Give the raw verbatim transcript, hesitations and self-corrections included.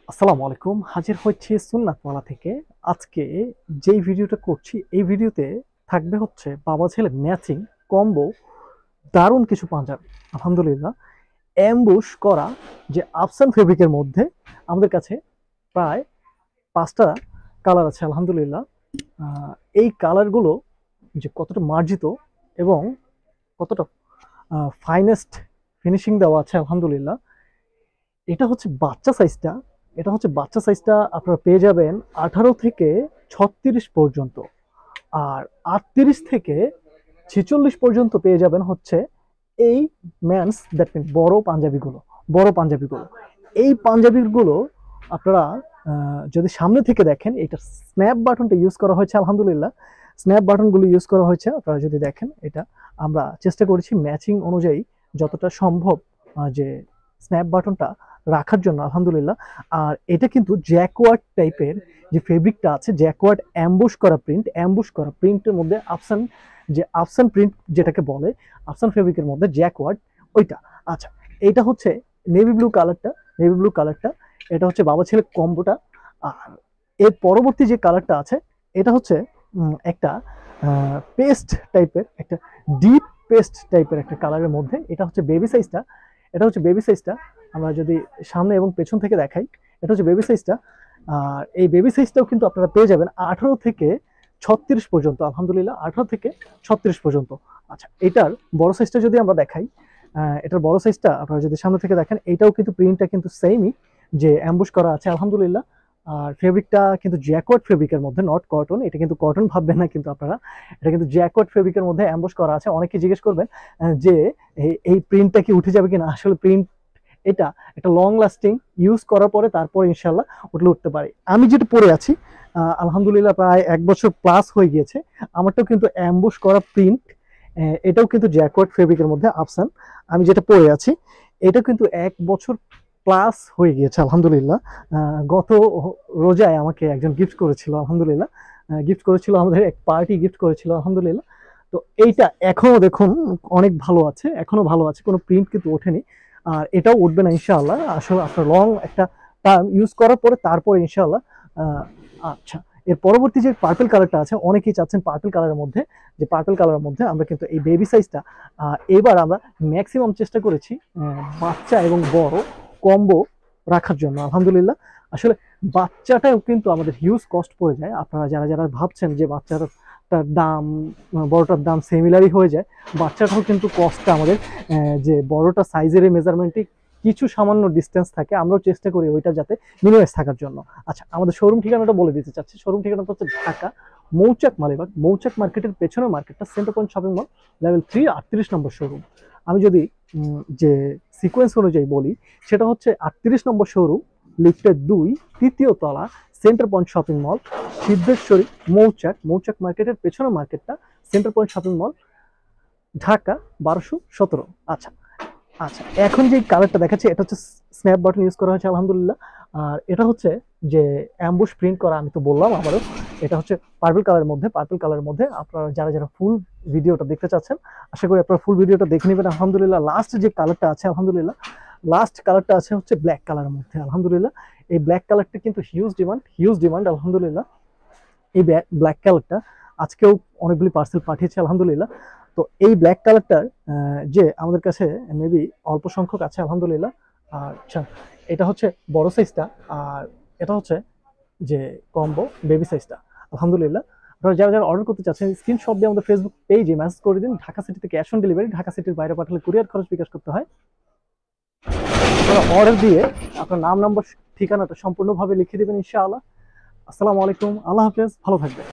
আসসালামু আলাইকুম, হাজির হচ্ছি সুন্নাতওয়ালা থেকে। আজকে যেই ভিডিওটা করছি এই ভিডিওতে থাকবে হচ্ছে বাবা ছেলে ম্যাচিং কম্বো দারুণ কিছু পাঞ্জাবি। আলহামদুলিল্লাহ, অ্যাম্বুশ করা যে আফসান ফেব্রিকের মধ্যে আমাদের কাছে প্রায় পাঁচটা কালার আছে। আলহামদুলিল্লাহ, আহ, এই কালারগুলো যে কতটা মার্জিত এবং কতটা ফাইনেস্ট ফিনিশিং দেওয়া আছে আলহামদুলিল্লাহ। এটা হচ্ছে বাচ্চা সাইজটা, এটা হচ্ছে বাচ্চা সাইজটা আপনারা পেয়ে যাবেন আঠারো থেকে ছত্রিশ পর্যন্ত, আর আটত্রিশ থেকে ছেচল্লিশ পর্যন্ত পেয়ে যাবেন হচ্ছে এই ম্যানস দ্যাট মিন বড় পাঞ্জাবিগুলো। বড় পাঞ্জাবিগুলো এই পাঞ্জাবিগুলো আপনারা আহ, যদি সামনে থেকে দেখেন, এটা স্ন্যাপ বাটনটা ইউজ করা হয়েছে আলহামদুলিল্লাহ। স্ন্যাপ বাটনগুলো ইউজ করা হয়েছে, আপনারা যদি দেখেন এটা আমরা চেষ্টা করেছি ম্যাচিং অনুযায়ী যতটা সম্ভব আহ, যে স্ন্যাপ বাটনটা রাখার জন্য আলহামদুলিল্লাহ। আর এটা কিন্তু জ্যাকওয়ার্ড টাইপের যে ফেব্রিকটা আছে, জ্যাকওয়ার্ড অ্যাম্বুশ করা প্রিন্ট, অ্যাম্বুশ করা প্রিন্টের মধ্যে আফসান, যে আফসান প্রিন্ট যেটাকে বলে, আফসান ফেব্রিকের মধ্যে জ্যাকওয়ার্ড ওইটা। আচ্ছা, এটা হচ্ছে নেভি ব্লু কালারটা, নেভি ব্লু কালারটা এটা হচ্ছে বাবা ছেলে কম্বোটা। আর এর পরবর্তী যে কালারটা আছে এটা হচ্ছে উম, একটা পেস্ট টাইপের, একটা ডিপ পেস্ট টাইপের একটা কালারের মধ্যে। এটা হচ্ছে বেবি সাইজটা, এটা হচ্ছে বেবি সাইজটা। আমরা যদি সামনে এবং পেছন থেকে দেখাই, এটা হচ্ছে বেবি সাইজটা। আর এই বেবি সাইজটাও কিন্তু আপনারা পেয়ে যাবেন আঠারো থেকে ছত্রিশ পর্যন্ত আলহামদুলিল্লাহ, আঠারো থেকে ছত্রিশ পর্যন্ত। আচ্ছা, এটার বড় সাইজটা যদি আমরা দেখাই, আহ, এটার বড় সাইজটা আপনারা যদি সামনে থেকে দেখেন, এটাও কিন্তু প্রিন্টটা কিন্তু সেমই, যে অ্যাম্বুশ করা আছে আলহামদুলিল্লাহ। আর ফেব্রিকটা কিন্তু জ্যাকওয়ার্ড ফেব্রিকের মধ্যে, নট কটন। এটা কিন্তু কটন ভাববেন না কিন্তু আপনারা, এটা কিন্তু জ্যাকওয়ার্ড ফেব্রিকের মধ্যে অ্যাম্বুশ করা আছে। অনেকে জিজ্ঞেস করবেন আহ, যে এই- এই প্রিন্টটা কি উঠে যাবে কিনা। আসলে প্রিন্ট এটা একটা লং লাস্টিং, ইউজ করার পরে তারপর ইনশাল্লাহ উঠলে উঠতে পারে। আমি যেটা পরে আছি আহ, আলহামদুলিল্লাহ প্রায় এক বছর প্লাস হয়ে গিয়েছে, আমারটাও কিন্তু অ্যাম্বুশ করা প্রিন্ট। এটাও কিন্তু জ্যাকওয়ার্ড ফেব্রিকের মধ্যে আফসান, আমি যেটা পরে আছি এটা কিন্তু এক বছর প্লাস হয়ে গিয়েছে আলহামদুলিল্লাহ। আহ, গত রোজায় আমাকে একজন গিফট করেছিল আলহামদুলিল্লাহ, গিফট করেছিল, আমাদের এক পার্টি গিফট করেছিল আলহামদুলিল্লাহ। তো এইটা এখনো দেখুন অনেক ভালো আছে, এখনো ভালো আছে, কোনো প্রিন্ট কিন্তু ওঠেনি। আর এটাও উঠবে না ইনশাআল্লাহ, আসলে আপনার লং একটা টাইম ইউজ করার পরে তারপর ইনশাআল্লাহ। আহ, আচ্ছা, এর পরবর্তী যে পার্পল কালারটা আছে, অনেকেই চাচ্ছেন পার্পল কালারের মধ্যে, যে পার্পল কালারের মধ্যে আমরা কিন্তু এই বেবি সাইজটা এবার আমরা ম্যাক্সিমাম চেষ্টা করেছি আহ, বাচ্চা এবং বড় কম্বো রাখার জন্য আলহামদুলিল্লাহ। আসলে বাচ্চাটাও কিন্তু আমাদের হিউজ কস্ট পড়ে যায়। আপনারা যারা যারা ভাবছেন যে বাচ্চাটার দাম বড়টার দাম সিমিলারই হয়ে যায়, বাচ্চাটাও কিন্তু কস্টটা আমাদের আহ, যে বড়টা সাইজের মেজারমেন্টে কিছু সামান্য ডিস্টেন্স থাকে, আমরাও চেষ্টা করি ওইটা যাতে মিনিমাইজ থাকার জন্য। আচ্ছা, আমাদের শোরুম ঠিকানাটা বলে দিতে চাচ্ছি। শোরুম ঠিকানাটা হচ্ছে ঢাকা মৌচাক মালিবাগ, মৌচাক মার্কেটের পেছনের মার্কেটটা centre point shopping mall, level three, আটত্রিশ নম্বর শোরুম। আমি যদি উম, যে সিকোয়েন্স অনুযায়ী বলি, সেটা হচ্ছে আটত্রিশ নম্বর শোরুম, লিফটের দুই, তৃতীয় তলা, centre point shopping mall, Siddheswari, Mouchak, Mouchak মার্কেটের পেছনের মার্কেটটা centre point shopping mall, Dhaka বারোশো সতেরো। আচ্ছা, আচ্ছা, এখন যে কালারটা দেখাচ্ছি এটা হচ্ছে স্ন্যাপ বাটন ইউজ করা হয়েছে আলহামদুলিল্লাহ। আর এটা হচ্ছে যে অ্যাম্বুশ প্রিন্ট করা, আমি তো বললাম আবারও, এটা হচ্ছে পার্পল কালারের মধ্যে। পার্পল কালারের মধ্যে আপনারা যারা যারা ফুল ভিডিওটা দেখতে চাচ্ছেন, আশা করি আপনারা ফুল ভিডিওটা দেখে নেবেন আলহামদুলিল্লাহ। লাস্ট যে কালারটা আছে আলহামদুলিল্লাহ, লাস্ট কালারটা আছে হচ্ছে ব্ল্যাক কালারের মধ্যে আলহামদুলিল্লাহ। এই ব্ল্যাক কালারটা কিন্তু হিউজ ডিমান্ড, হিউজ ডিমান্ড আলহামদুলিল্লাহ। এই ব্ল্যাক কালারটা আজকেও অনেকগুলি পার্সেল পাঠিয়েছে আলহামদুলিল্লাহ। তো এই ব্ল্যাক কালারটার যে আমাদের কাছে মেবি অল্প সংখ্যক আছে আলহামদুলিল্লাহ। আর আচ্ছা, এটা হচ্ছে বড় সাইজটা, আর এটা হচ্ছে যে কম্বো বেবি সাইজটা আলহামদুলিল্লাহ। আপনারা যারা যারা অর্ডার করতে চাচ্ছেন, স্ক্রিনশট দিয়ে আমাদের ফেসবুক পেজে মেসেজ করে দিন। ঢাকা সিটিতে ক্যাশ অন ডেলিভারি, ঢাকা সিটির বাইরে পাঠালে কুরিয়ার খরচ বিকাশ করতে হয়। আপনারা অর্ডার দিয়ে আপনার নাম, নাম্বার, ঠিকানাটা সম্পূর্ণভাবে লিখে দেবেন ইনশাআল্লাহ। আসসালামু আলাইকুম, আল্লাহ হাফেজ, ভালো থাকবেন।